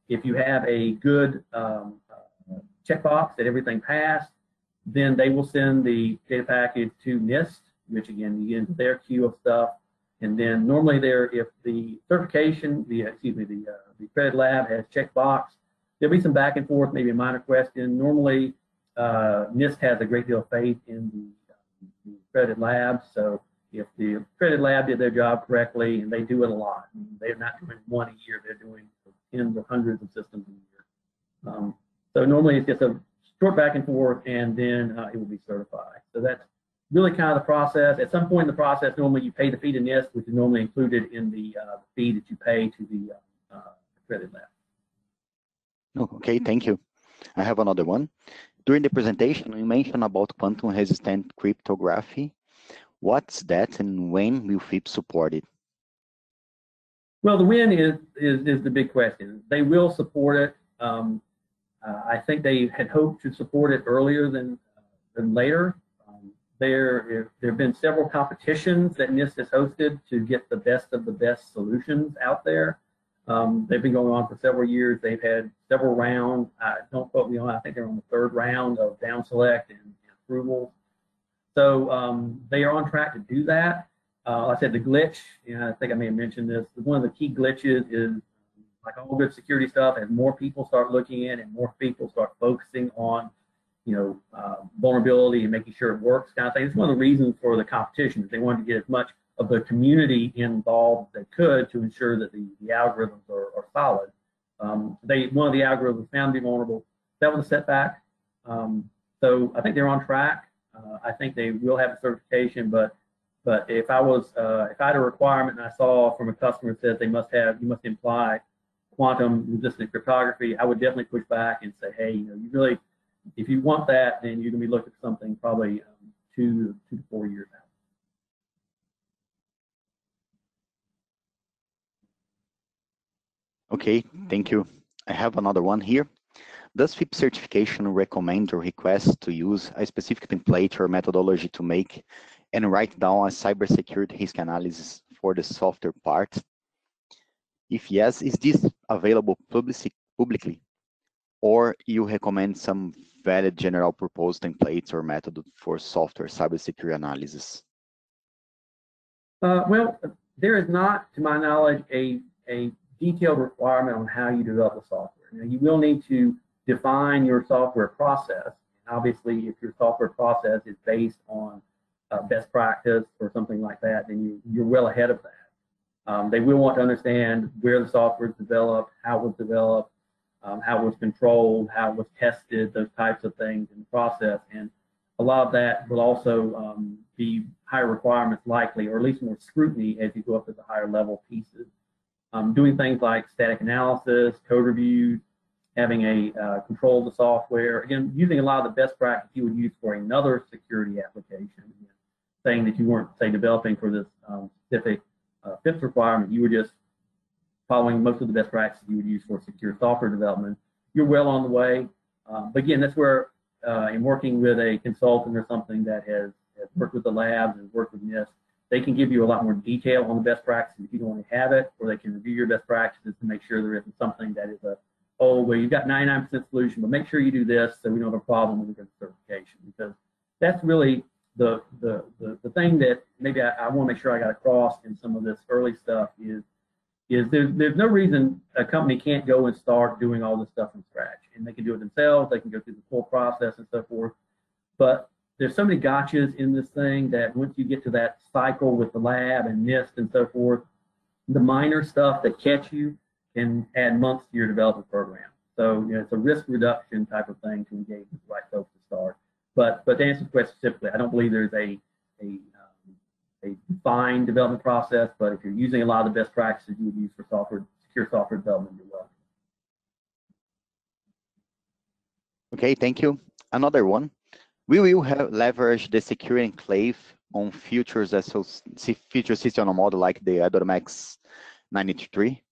if you have a good um, uh, checkbox that everything passed, then they will send the data package to NIST, which again, you get into their queue of stuff. And then normally there, if the certification, the excuse me, the, uh, the accredited lab has checkbox, there'll be some back and forth, maybe a minor question. Normally, uh, NIST has a great deal of faith in the, uh, the accredited labs. So if the accredited lab did their job correctly, and they do it a lot, I mean, they're not doing one a year, they're doing tens or hundreds of systems a year. Um, so normally it's just a short back and forth, and then uh, it will be certified. So that's really kind of the process. At some point in the process, normally you pay the fee to NIST, which is normally included in the uh, fee that you pay to the uh, uh, accredited lab. Oh, okay, thank you. I have another one. During the presentation, you mentioned about quantum resistant cryptography. What's that, and when will FIPS support it? Well, the when is, is, is the big question. They will support it. Um, uh, I think they had hoped to support it earlier than, uh, than later. Um, there, there have been several competitions that NIST has hosted to get the best of the best solutions out there. Um, they've been going on for several years. They've had several rounds. Uh, don't quote me on, I think they're on the third round of down select and, and approval. So um, they are on track to do that. Uh, like I said, the glitch, you know, I think I may have mentioned this, one of the key glitches is, like all good security stuff, as more people start looking in and more people start focusing on, you know, uh, vulnerability and making sure it works kind of thing. It's one of the reasons for the competition, is they wanted to get as much of the community involved as they could to ensure that the, the algorithms are, are solid. Um, they, one of the algorithms found to be vulnerable. That was a setback. Um, so I think they're on track. Uh, I think they will have a certification, but but if I was uh, if I had a requirement and I saw from a customer that says they must have, you must imply quantum resistant cryptography, I would definitely push back and say, hey, you know, you really, if you want that, then you're going to be looking at something probably um, two two to four years out. Okay, thank you. I have another one here. Does FIPS certification recommend or request to use a specific template or methodology to make and write down a cybersecurity risk analysis for the software part? If yes, is this available public publicly, or you recommend some valid general purpose templates or method for software cybersecurity analysis? Uh, well, there is not, to my knowledge, a, a detailed requirement on how you develop the software. Now, you will need to define your software process. Obviously, if your software process is based on uh, best practice or something like that, then you, you're well ahead of that. Um, they will want to understand where the software is developed, how it was developed, um, how it was controlled, how it was tested, those types of things in the process. And a lot of that will also um, be higher requirements likely, or at least more scrutiny as you go up to the higher level pieces. Um, doing things like static analysis, code reviews, having a uh, control of the software, again, using a lot of the best practice you would use for another security application, again, saying that you weren't, say, developing for this um, specific uh, FIPS requirement, you were just following most of the best practices you would use for secure software development. You're well on the way. Um, but again, that's where uh, in working with a consultant or something that has, has worked with the labs and worked with NIST, they can give you a lot more detail on the best practices if you don't want to have it, or they can review your best practices to make sure there isn't something that is a, oh, well, you've got ninety-nine percent solution, but make sure you do this so we don't have a problem with the certification, because that's really the, the, the, the thing that maybe I, I want to make sure I got across in some of this early stuff is, is there's, there's no reason a company can't go and start doing all this stuff from scratch. And they can do it themselves, they can go through the full process and so forth. But there's so many gotchas in this thing that once you get to that cycle with the lab and NIST and so forth, the minor stuff that catch you can add months to your development program. So, you know, it's a risk reduction type of thing to engage with the right folks to start. But, but to answer the question specifically, I don't believe there's a, a, um, a defined development process, but if you're using a lot of the best practices you would use for software, secure software development, you're welcome. Okay, thank you. Another one. Will you have leverage the security enclave on futures as future system on a model like the i M X ninety-three?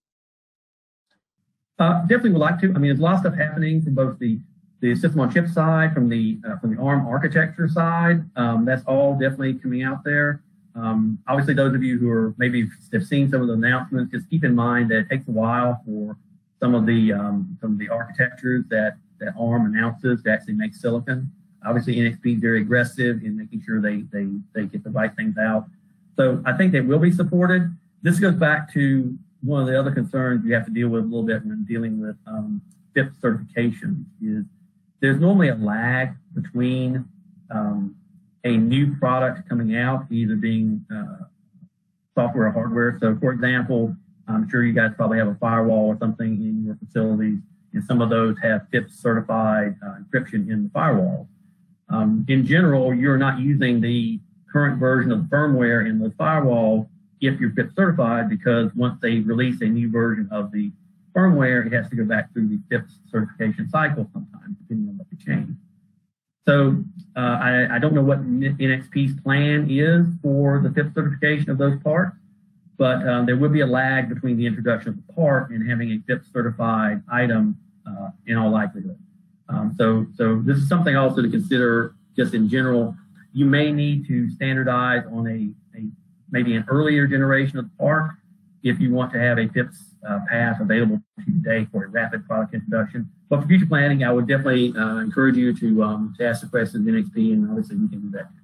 Uh, definitely would like to. I mean, there's a lot of stuff happening from both the the system on chip side, from the uh, from the ARM architecture side. Um, that's all definitely coming out there. Um, obviously, those of you who are maybe have seen some of the announcements, just keep in mind that it takes a while for some of the um, some of the architectures that that ARM announces to actually make silicon. Obviously, N X P is very aggressive in making sure they they they get the right things out. So I think they will be supported. This goes back to one of the other concerns you have to deal with a little bit when dealing with um, FIPS certification. Is there's normally a lag between um, a new product coming out, either being uh, software or hardware. So, for example, I'm sure you guys probably have a firewall or something in your facilities, and some of those have FIPS certified uh, encryption in the firewall. Um, in general, you're not using the current version of the firmware in the firewall if you're FIPS certified, because once they release a new version of the firmware, it has to go back through the FIPS certification cycle sometimes, depending on what they change. So uh, I, I don't know what N X P's plan is for the FIPS certification of those parts, but um, there would be a lag between the introduction of the part and having a FIPS certified item uh, in all likelihood. Um, so, so this is something also to consider just in general. You may need to standardize on a, a maybe an earlier generation of the part if you want to have a FIPS uh, path available to you today for a rapid product introduction. But for future planning, I would definitely uh, encourage you to, um, to ask the questions of N X P, and obviously we can do that.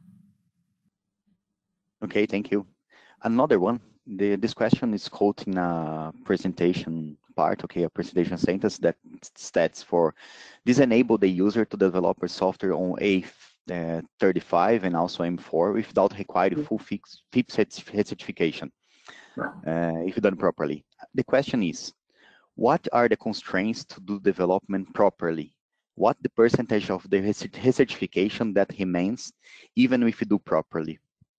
Okay, thank you. Another one, the, this question is quoting a presentation part, okay, a presentation sentence that states for this enable the user to develop a software on A thirty-five and also M four without requiring full FIPS certification, uh, if done properly. The question is, what are the constraints to do development properly? What the percentage of the recertification that remains, even if you do properly?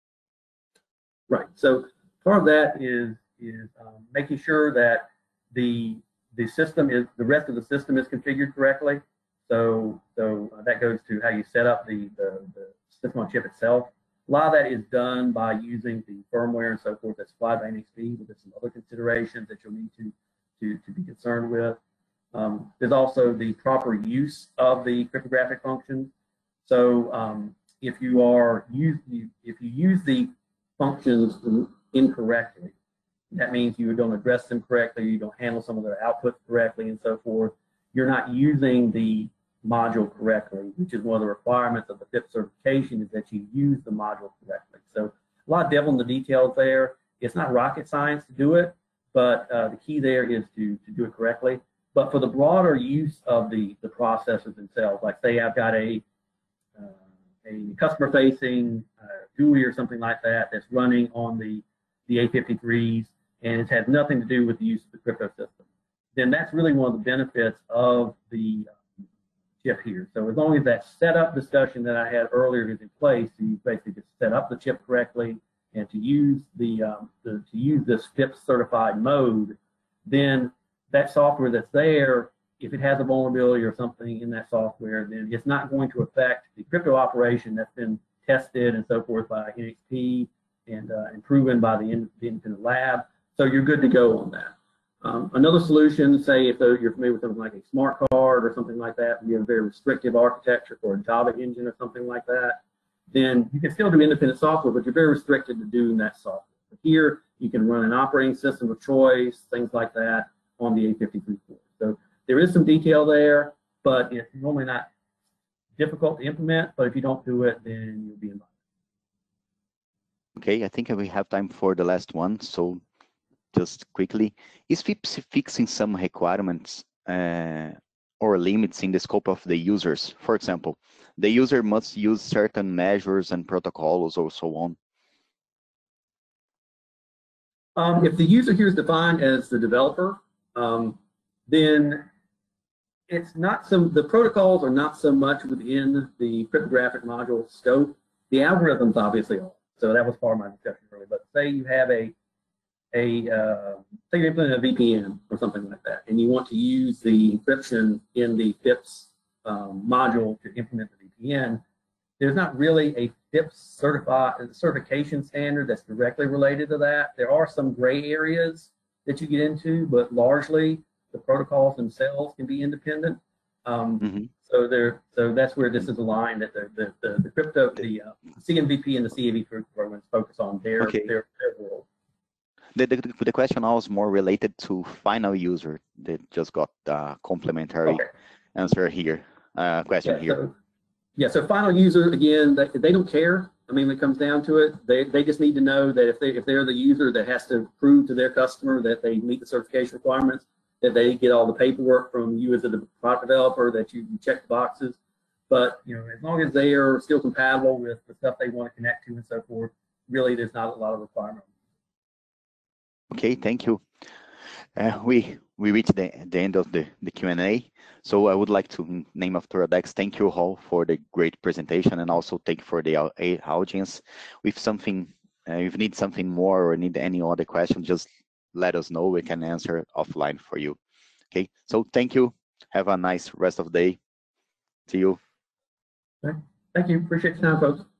Right. So part of that is is um, making sure that the the system is the rest of the system is configured correctly. So so uh, that goes to how you set up the, the the system on chip itself. A lot of that is done by using the firmware and so forth that's supplied by N X P, but there's some other considerations that you'll need to to, to be concerned with. Um, there's also the proper use of the cryptographic functions. So um, if you are use if you use the functions incorrectly, that means you don't address them correctly, you don't handle some of their outputs correctly, and so forth. You're not using the module correctly, which is one of the requirements of the FIPS certification, is that you use the module correctly. So a lot of devil in the details there. It's not rocket science to do it, but uh, the key there is to, to do it correctly. But for the broader use of the, the processors themselves, like say I've got a, uh, a customer-facing uh, G U I or something like that that's running on the, the A fifty-threes, and it's had nothing to do with the use of the crypto system, then that's really one of the benefits of the chip here. So as long as that setup discussion that I had earlier is in place, so you basically just set up the chip correctly and to use the, um, the to use this FIPS certified mode, then that software that's there, if it has a vulnerability or something in that software, then it's not going to affect the crypto operation that's been tested and so forth by N X P and, uh, and proven by the independent lab. So you're good to go on that. Um, another solution, say if you're familiar with something like a smart card or something like that, and you have a very restrictive architecture for a Java engine or something like that, then you can still do independent software, but you're very restricted to doing that software. But here, you can run an operating system of choice, things like that, on the A fifty-three core. So there is some detail there, but it's normally not difficult to implement, but if you don't do it, then you'll be in. Okay, I think we have time for the last one, so just quickly, is FIPS fixing some requirements uh, or limits in the scope of the users? For example, the user must use certain measures and protocols or so on. Um, if the user here is defined as the developer, um, then it's not some, the protocols are not so much within the cryptographic module scope. The algorithms obviously are. So that was part of my discussion earlier. But say you have a a uh, say you're implementing a V P N or something like that, and you want to use the encryption in the FIPS um, module to implement the V P N. There's not really a FIPS certified certification standard that's directly related to that. There are some gray areas that you get into, but largely the protocols themselves can be independent. Um, mm-hmm. So there, so that's where this is aligned. That the the, the, the crypto, the uh, C M V P and the C A V programs focus on their, okay. their their world. The, the, the question was more related to final user that just got a complimentary Okay. answer here, uh, question Yeah, here. so, yeah, so final user, again, they, they don't care. I mean, when it comes down to it, they, they just need to know that if, they, if they're the user that has to prove to their customer that they meet the certification requirements, that they get all the paperwork from you as a product developer, that you, you check the boxes. But, you know, as long as they are still compatible with the stuff they want to connect to and so forth, really there's not a lot of requirement. Okay, thank you. Uh, we we reached the, the end of the, the Q and A. So I would like to, in name of Toradex, thank you all for the great presentation, and also thank you for the audience. If something, uh, if you need something more or need any other question, just let us know. We can answer offline for you. Okay, so thank you. Have a nice rest of the day. See you. Okay. Thank you. Appreciate your time, folks.